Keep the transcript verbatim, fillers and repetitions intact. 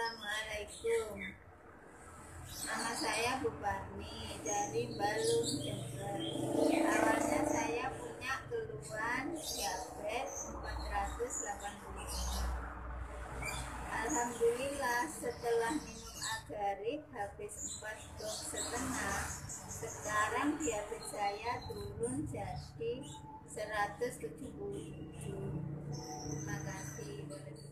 Assalamualaikum. Nama saya Bu Parmi dari Balung, Jember. Awalnya saya punya keluhan diabetes empat ratus delapan puluh lima. Alhamdulillah setelah minum Agarip habis empat dok setengah, sekarang diabetes saya turun jadi seratus tujuh puluh tujuh. Terima kasih.